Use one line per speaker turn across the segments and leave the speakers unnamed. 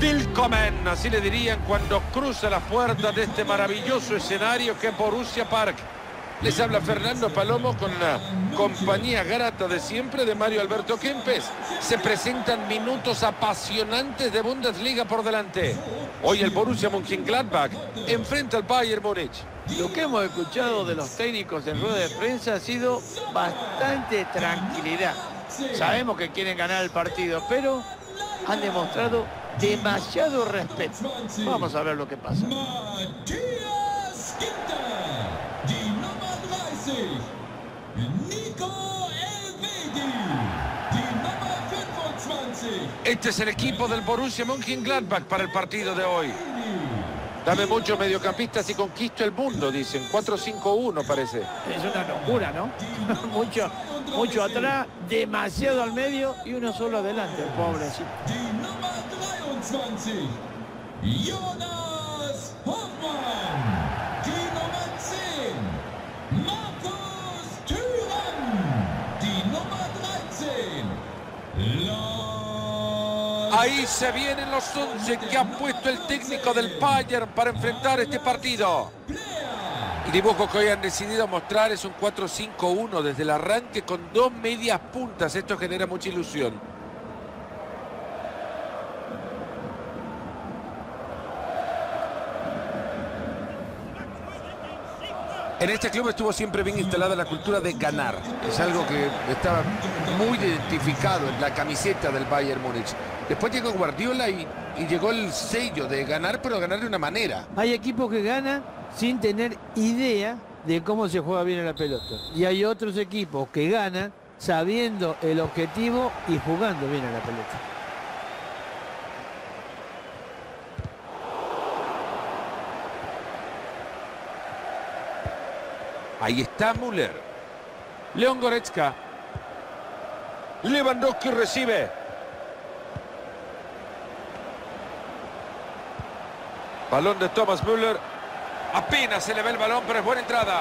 Willkommen, así le dirían cuando cruza las puertas de este maravilloso escenario que es Borussia Park. Les habla Fernando Palomo con la compañía grata de siempre de Mario Alberto Kempes. Se presentan minutos apasionantes de Bundesliga por delante. Hoy el Borussia Mönchengladbach enfrenta al Bayern Múnich.
Lo que hemos escuchado de los técnicos en rueda de prensa ha sido bastante tranquilidad. Sabemos que quieren ganar el partido, pero han demostrado demasiado respeto. Vamos a ver lo que pasa.
Este es el equipo del Borussia Mönchengladbach para el partido de hoy. Dame muchos mediocampistas y conquisto el mundo, dicen. 4-5-1 parece.
Es una locura, ¿no? mucho atrás, demasiado al medio y uno solo adelante, el pobrecito.
Jonas Hoffmann, die Nummer 10, Markus Thuram, die Nummer 13,
Ahí se vienen los 11 que ha puesto el técnico del Bayern para enfrentar este partido. El dibujo que hoy han decidido mostrar es un 4-5-1 desde el arranque con dos medias puntas. Esto genera mucha ilusión. En este club estuvo siempre bien instalada la cultura de ganar. Es algo que estaba muy identificado en la camiseta del Bayern Múnich. Después llegó Guardiola y llegó el sello de ganar, pero ganar de una manera.
Hay equipos que ganan sin tener idea de cómo se juega bien a la pelota. Y hay otros equipos que ganan sabiendo el objetivo y jugando bien a la pelota.
Ahí está Müller. Leon Goretzka. Lewandowski recibe. Balón de Thomas Müller. Apenas se le ve el balón, pero es buena entrada.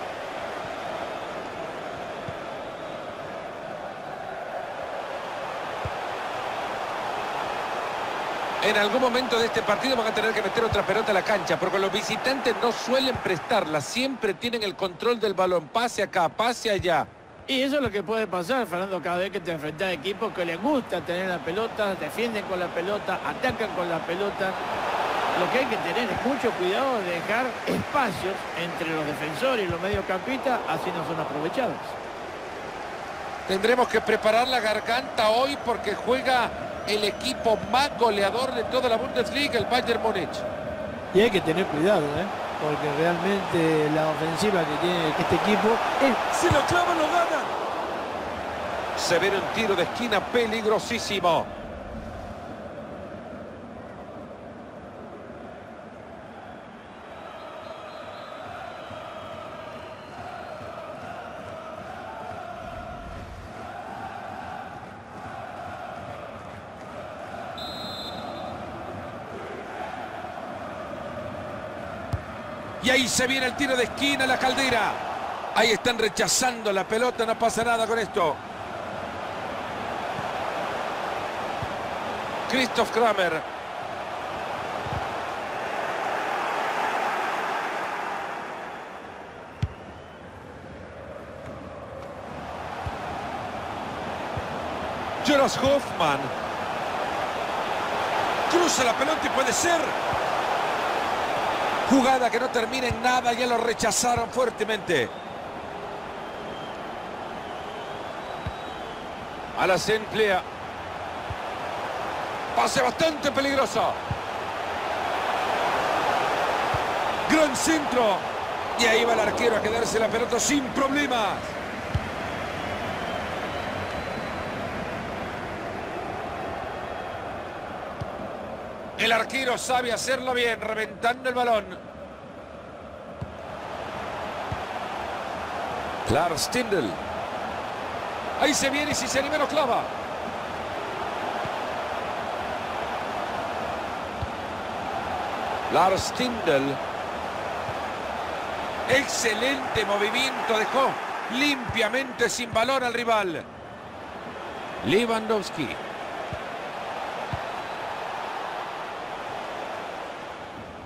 En algún momento de este partido van a tener que meter otra pelota a la cancha, porque los visitantes no suelen prestarla. Siempre tienen el control del balón. Pase acá, pase allá.
Y eso es lo que puede pasar, Fernando, cada vez que te enfrentas a equipos que les gusta tener la pelota, defienden con la pelota, atacan con la pelota. Lo que hay que tener es mucho cuidado de dejar espacios entre los defensores y los mediocampistas, así no son aprovechados.
Tendremos que preparar la garganta hoy porque juega el equipo más goleador de toda la Bundesliga, el Bayern Múnich.
Y hay que tener cuidado, porque realmente la ofensiva que tiene este equipo es...
¡Si lo clavan, lo ganan! Se ve un tiro de esquina peligrosísimo. Y ahí se viene el tiro de esquina, la Caldera. Ahí están rechazando la pelota, no pasa nada con esto. Christoph Kramer. Jonas Hoffmann. Cruza la pelota y puede ser. Jugada que no termina en nada, ya lo rechazaron fuertemente. A la se emplea. Pase bastante peligroso. Gran centro. Y ahí va el arquero a quedarse la pelota sin problemas. El arquero sabe hacerlo bien, reventando el balón. Lars Stindl. Ahí se viene y si se anima lo clava. Lars Stindl. Excelente movimiento, dejó limpiamente sin balón al rival.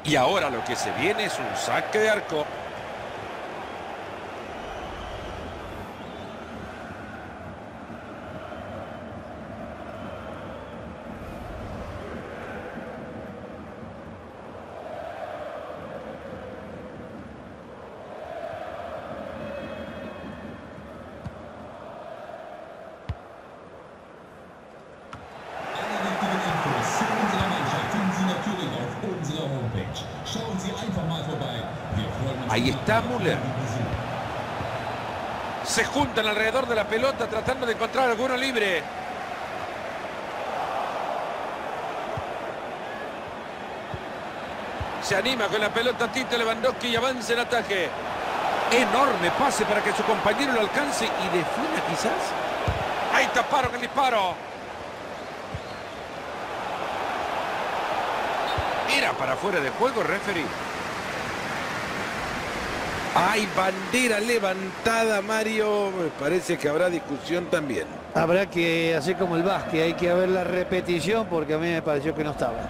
Y ahora lo que se viene es un saque de arco. Ahí está Müller. Se juntan alrededor de la pelota tratando de encontrar alguno libre. Se anima con la pelota Tito Lewandowski y avanza en ataque. Enorme pase para que su compañero lo alcance y defina quizás. Ahí taparon el disparo. Era para fuera de juego, referee. Hay bandera levantada, Mario. Me parece que habrá discusión también.
Habrá que hacer como el básquet, hay que ver la repetición porque a mí me pareció que no estaba.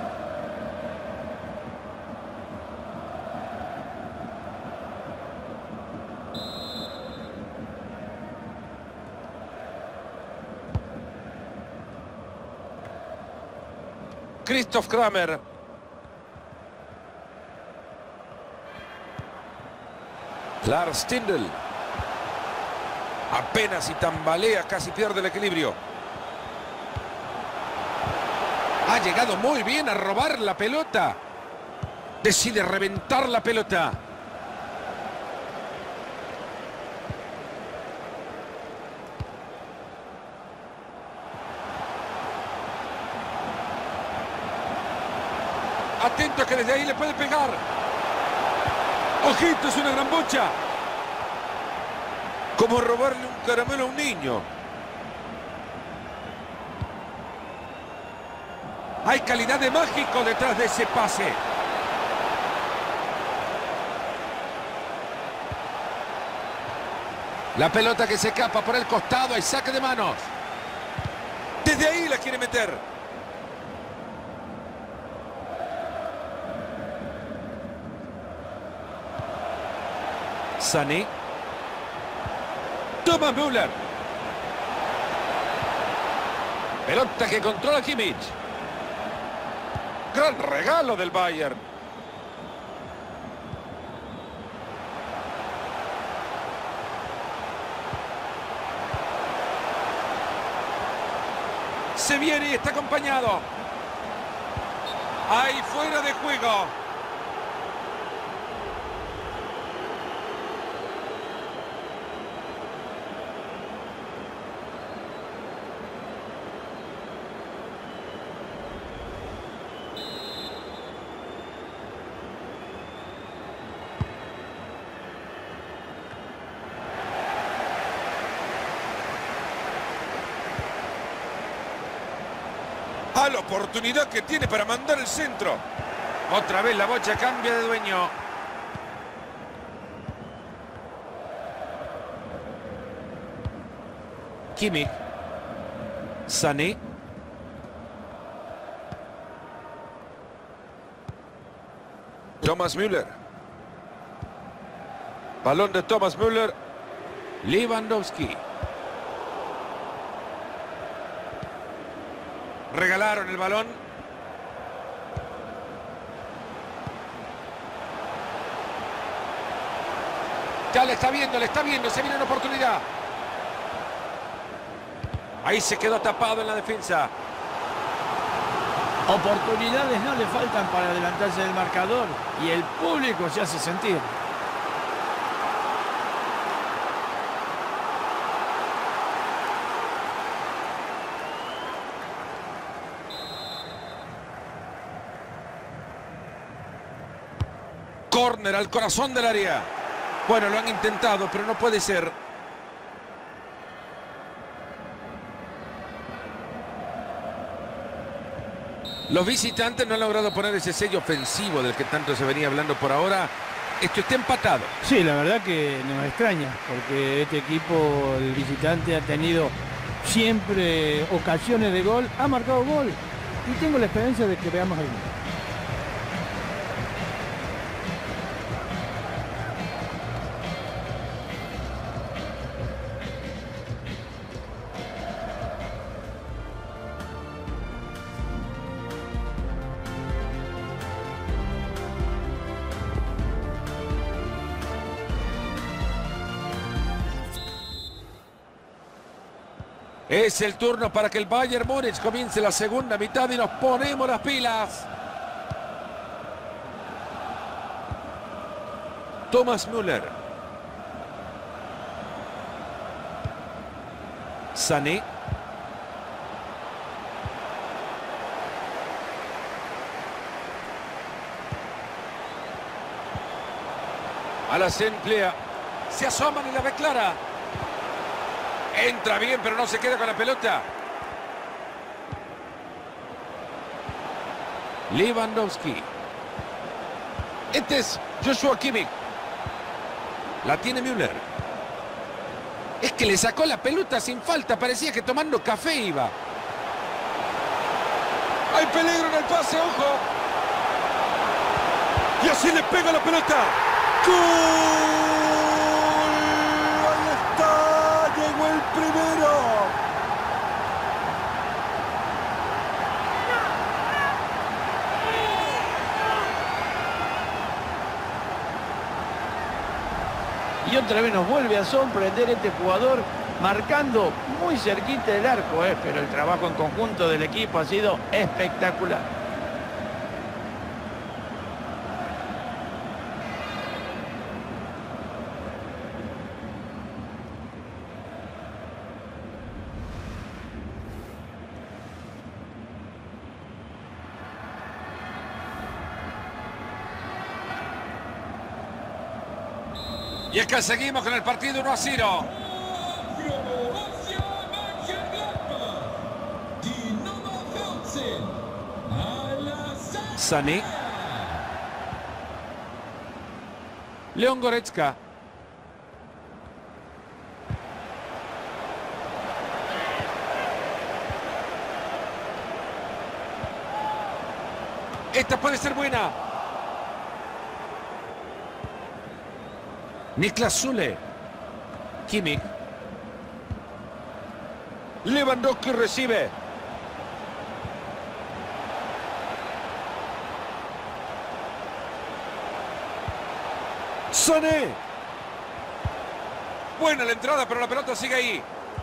Christoph Kramer. Lars Stindl. Apenas y tambalea, casi pierde el equilibrio. Ha llegado muy bien a robar la pelota. Decide reventar la pelota. Atento que desde ahí le puede pegar. ¡Ojito! Es una gran bocha. Como robarle un caramelo a un niño. Hay calidad de mágico detrás de ese pase. La pelota que se escapa por el costado. Hay saque de manos. Desde ahí la quiere meter. Sané. Thomas Müller. Pelota que controla Kimmich. Gran regalo del Bayern. Se viene y está acompañado. Ahí fuera de juego. A la oportunidad que tiene para mandar el centro. Otra vez la bocha cambia de dueño. Kimmich. Sané. Thomas Müller. Balón de Thomas Müller. Lewandowski. Regalaron el balón. Ya le está viendo, se viene una oportunidad. Ahí se quedó tapado en la defensa.
Oportunidades no le faltan para adelantarse del marcador y el público se hace sentir.
Córner al corazón del área. Bueno, lo han intentado, pero no puede ser. Los visitantes no han logrado poner ese sello ofensivo del que tanto se venía hablando por ahora. Esto está empatado.
Sí, la verdad que nos extraña, porque este equipo, el visitante, ha tenido siempre ocasiones de gol, ha marcado gol y tengo la esperanza de que veamos algo.
Es el turno para que el Bayern Múnich comience la segunda mitad y nos ponemos las pilas. Thomas Müller. Sané. A la emplea. Se asoman y la ve clara. Entra bien, pero no se queda con la pelota. Lewandowski. Este es Joshua Kimmich. La tiene Müller. Es que le sacó la pelota sin falta. Parecía que tomando café iba. Hay peligro en el pase, ojo. Y así le pega la pelota. ¡Gol! ¡Ahí está! ¡Llegó el primero!
Y otra vez nos vuelve a sorprender este jugador marcando muy cerquita del arco, pero el trabajo en conjunto del equipo ha sido espectacular.
Y es que seguimos con el partido 1-0. Sané. León Goretzka. Esta puede ser buena. Niklas Süle. Kimmich. Lewandowski recibe. Sané. Buena la entrada, pero la pelota sigue ahí.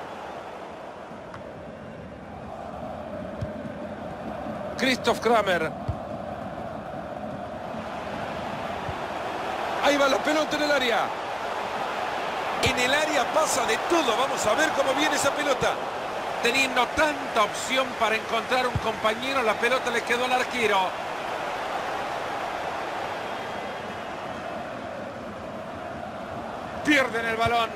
Christoph Kramer. Ahí va la pelota en el área. En el área pasa de todo. Vamos a ver cómo viene esa pelota. Teniendo tanta opción para encontrar un compañero, la pelota le quedó al arquero. Pierden el balón.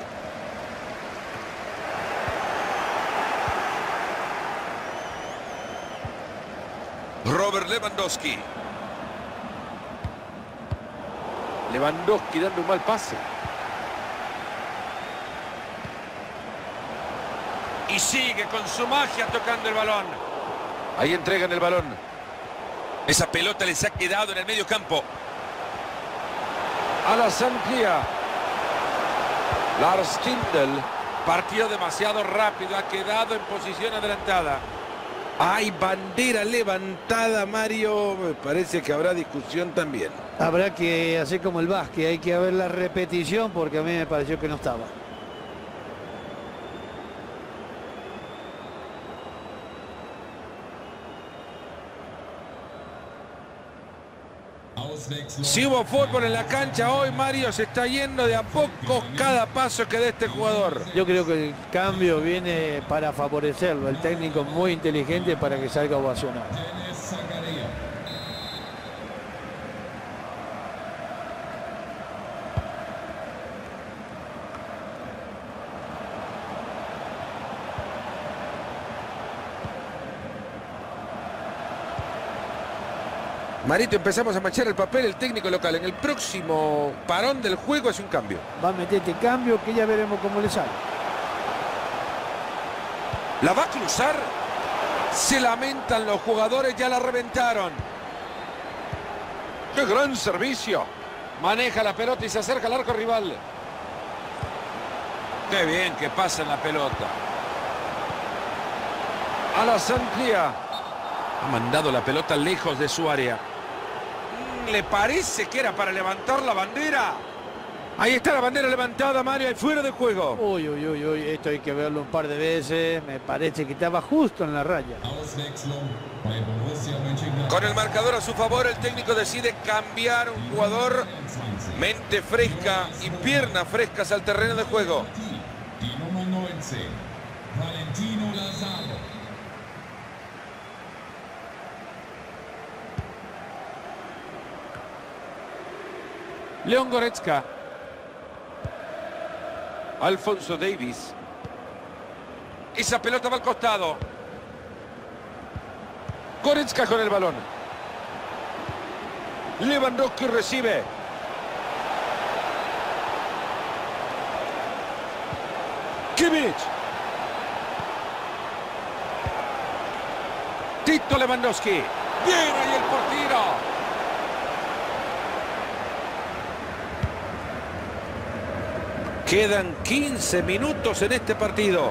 Robert Lewandowski. Lewandowski dando un mal pase. Y sigue con su magia tocando el balón. Ahí entregan el balón. Esa pelota les ha quedado en el medio campo. A la Sampdoria. Lars Stindl. Partió demasiado rápido. Ha quedado en posición adelantada. Hay bandera levantada, Mario. Me parece que habrá discusión también.
Habrá que hacer como el básquet, hay que ver la repetición porque a mí me pareció que no estaba.
Si hubo fútbol en la cancha hoy, Mario, se está yendo de a poco cada paso que dé este jugador.
Yo creo que el cambio viene para favorecerlo. El técnico muy inteligente para que salga ovacionado.
Marito, empezamos a manchar el papel el técnico local. En el próximo parón del juego es un cambio.
Va a meter este cambio que ya veremos cómo le sale.
La va a cruzar. Se lamentan los jugadores, ya la reventaron. ¡Qué gran servicio! Maneja la pelota y se acerca al arco rival. ¡Qué bien que pasa en la pelota! A la Sampdoria. Ha mandado la pelota lejos de su área. ¿Le parece que era para levantar la bandera? Ahí está la bandera levantada, Mario, y fuera de juego.
Uy, uy, uy, uy, esto hay que verlo un par de veces. Me parece que estaba justo en la raya.
Auswechslung bei Borussia Mönchengladbach.
Con el marcador a su favor, el técnico decide cambiar un jugador. Mente fresca y piernas frescas al terreno de juego.
Die Nummer 19, Valentino Lazaro.
León Goretzka. Alfonso Davies. Esa pelota va al costado. Goretzka con el balón. Lewandowski recibe. Kimmich. Tito Lewandowski. Bien ahí el portero. Quedan 15 minutos en este partido.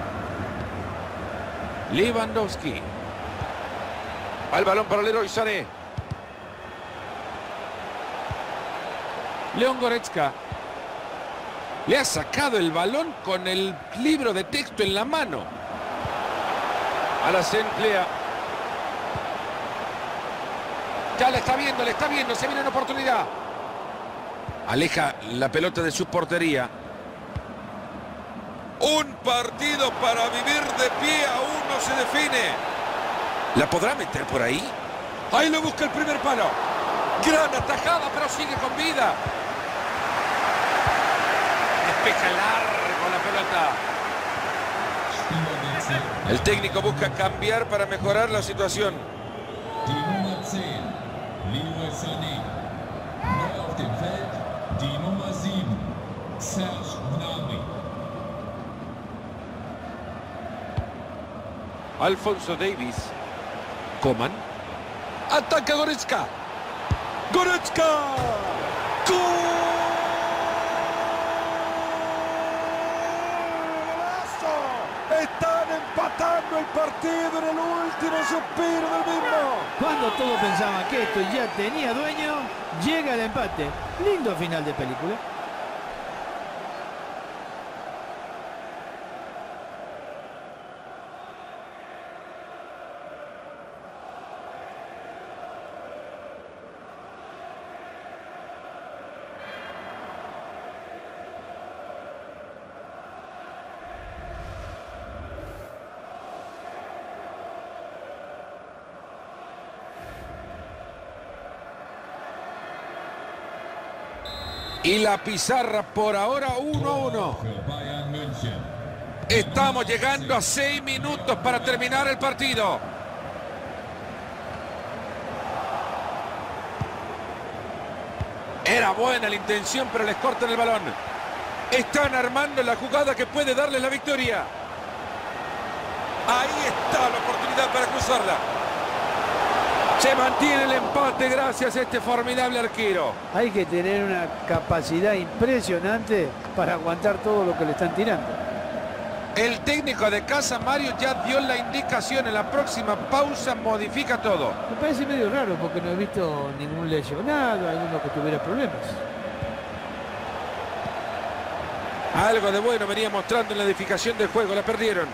Lewandowski. Al balón para Leroy Sané. León Goretzka. Le ha sacado el balón con el libro de texto en la mano. A la emplea. Ya le está viendo, se viene una oportunidad. Aleja la pelota de su portería. Un partido para vivir de pie, aún no se define. ¿La podrá meter por ahí? Ahí lo busca el primer palo. Gran atajada, pero sigue con vida. Despeja largo la pelota.
Spielerwechsel.
El técnico busca cambiar para mejorar la situación.
Die Nummer 10, Leroy Sané. Neu auf dem Feld, die Nummer 7, Serge Gnabry.
Alfonso Davies. Coman. Ataca Goretzka. Goretzka. ¡Golazo! Están empatando el partido en el último suspiro del mismo.
Cuando todos pensaban que esto ya tenía dueño, llega el empate. Lindo final de película.
Y la pizarra por ahora 1-1.
Für Bayern München.
Estamos llegando a 6 minutos para terminar el partido. Era buena la intención, pero les cortan el balón. Están armando la jugada que puede darles la victoria. Ahí está la oportunidad para cruzarla. Se mantiene el empate gracias a este formidable arquero.
Hay que tener una capacidad impresionante para aguantar todo lo que le están tirando.
El técnico de casa, Mario, ya dio la indicación. En la próxima pausa modifica todo.
Me parece medio raro porque no he visto ningún lesionado, alguno que tuviera problemas.
Algo de bueno venía mostrando en la edificación del juego. La perdieron.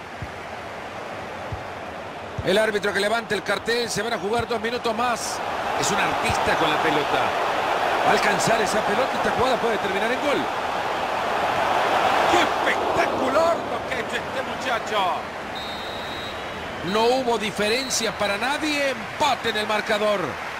El árbitro que levanta el cartel. Se van a jugar 2 minutos más. Es un artista con la pelota. Va a alcanzar esa pelota. Esta jugada puede terminar en gol. ¡Qué espectacular lo que ha hecho este muchacho! No hubo diferencia para nadie. Empate en el marcador.